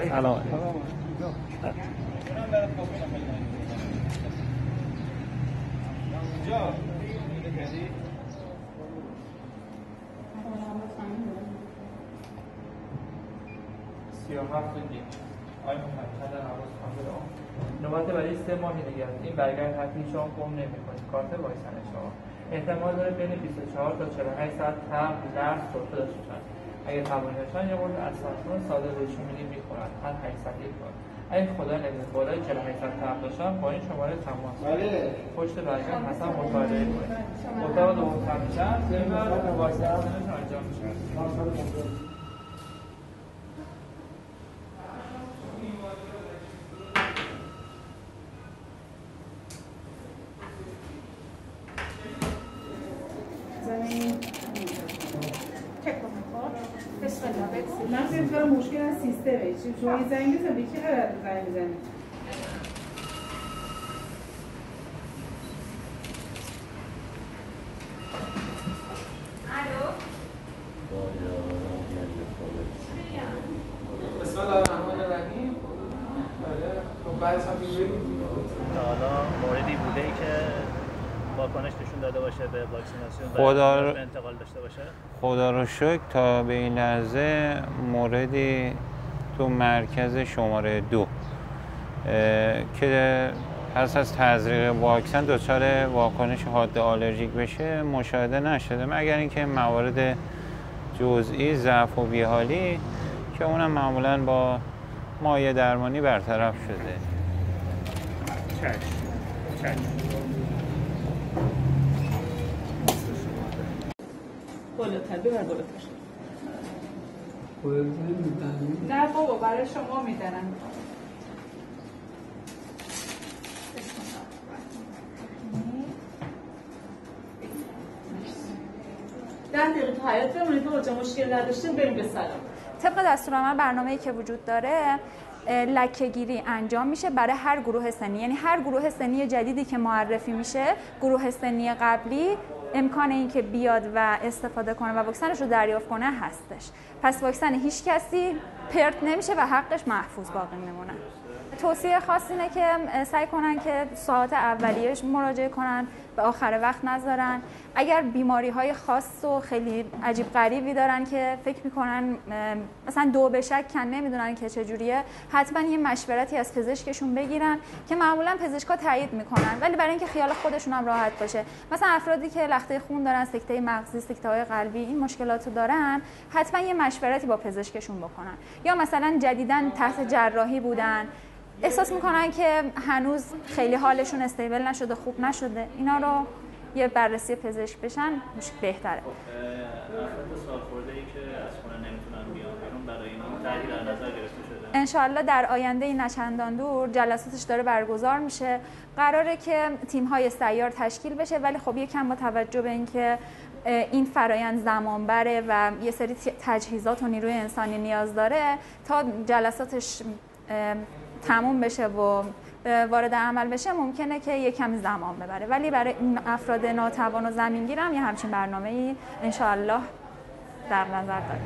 سلام. آیا محمد حواس کنید نوبت برای 3 ماه دیگر این برگرد حتی شما گم نمی‌کنید. کارت وایسن شما احتمال داره بین 24 تا 48 ساعت تمام درس سرفه داشته باشن. اگه تواناییشان یه مورد از ساعتون ساده بهشون میدیم میخونن. هر 8 یک بار. اگه خدا نگه بالای 48 ساعت تمام داشتن با این شماره تماس پشت برگرد حسن مطالعه کنید. اتاق دوم تمیزن ضمن وایسادنشون انجام میشه. من فکر کنم مشکل از سیستمه. شما یه زنگ بزن به کی قرار زنگ بزنی؟ الو. بسم الله الرحمن الرحیم. خب بعدش هم می‌بینیم. حالا موردی بوده ای که واکنش نشون داده باشه به واکسیناسیون و به انتقال داشته باشه؟ خدا رو شکر تا به این لحظه موردی تو مرکز شماره 2 که پس از تزریق واکسن دچار واکنش حاد آلرژیک بشه مشاهده نشده، مگر اینکه موارد جزئی ضعف و بیحالی که اونم معمولاً با مایع درمانی برطرف شده. چشم. بالاتر ببر بالاتر. نه بابا برای شما میدارن. ده دقیقه تو حیات بمونید بابا مشکل نداشتیم بریم به سلام. طبق دستورالعمل برنامه‌ای که وجود داره لکه‌گیری انجام میشه برای هر گروه سنی، یعنی هر گروه سنی جدیدی که معرفی میشه گروه سنی قبلی امکان این که بیاد و استفاده کنه و واکسنش رو دریافت کنه هستش. پس واکسن هیچ کسی پرت نمیشه و حقش محفوظ باقی میمونه. توصیه خاص اینه که سعی کنن که ساعات اولیه‌اش مراجعه کنن، به آخر وقت نذارن. اگر بیماری‌های خاص و خیلی عجیب غریبی دارن که فکر می‌کنن مثلا دو به شکن نمیدونن که چجوریه، حتما یه مشورتی از پزشکشون بگیرن که معمولا پزشکا تایید میکنن، ولی برای اینکه خیال خودشون هم راحت باشه، مثلا افرادی که لخته خون دارن، سکته مغزی، سکته‌های قلبی، این مشکلاتو دارن، حتما یه مشورتی با پزشکشون بکنن. یا مثلا جدیداً تحت جراحی بودن، احساس میکنن که هنوز خیلی حالشون استیبل نشده، خوب نشده، اینا رو یه بررسی پزشک بشن بهتره. افراد سالخورده‌ای که از خونه نمیتونن بیان بیرون، برای اینا تغییر در نظر گرفته شده؟ انشالله در آینده این نچندان دور جلساتش داره برگزار میشه. قراره که تیم‌های سیار تشکیل بشه، ولی خب یکم با توجه به اینکه این فرایند زمان بره و یه سری تجهیزات و نیروی انسانی نیاز داره تا جلساتش تموم بشه و وارد عمل بشه ممکنه که یک کمی زمان ببره، ولی برای این افراد ناتوان و زمینگیر هم یه همچین برنامه‌ای انشاءالله در نظر داریم.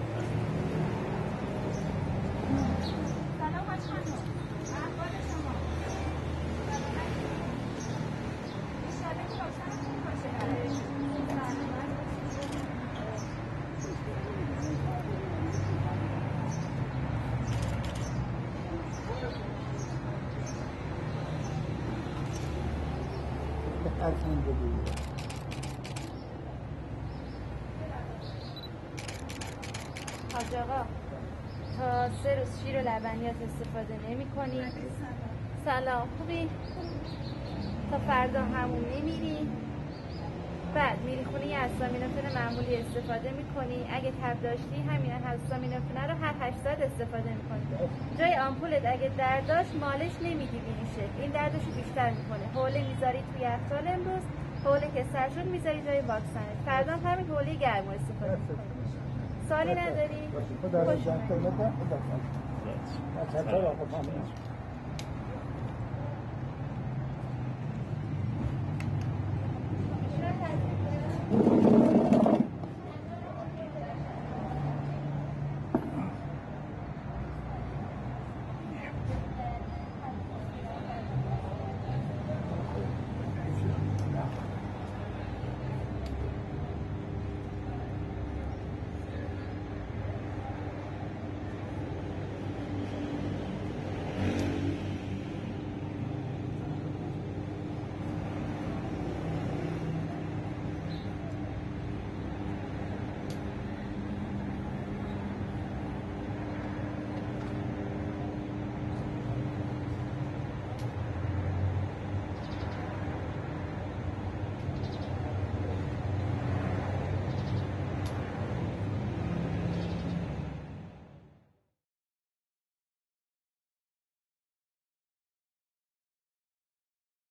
حاج آقا تا 3 روز شیر و لبنیات استفاده نمی کنی؟ سلام، خوبی؟ تا فردا همون نمیری؟ بعد میری خونه یه استامینوفن معمولی استفاده میکنی. اگه تب داشتی همین استامینوفن رو هر 8 ساعت استفاده میکنی. جای آمپولت اگه درد داشت مالش نمیدی به این شکل، این دردشو بیشتر میکنه. حوله میذاری توی یخچال امروز، حوله که سر شد میذاری جای واکسنت. فردا همین حوله گرم استفاده میکنی. سوالی نداری؟ خوش اومدی.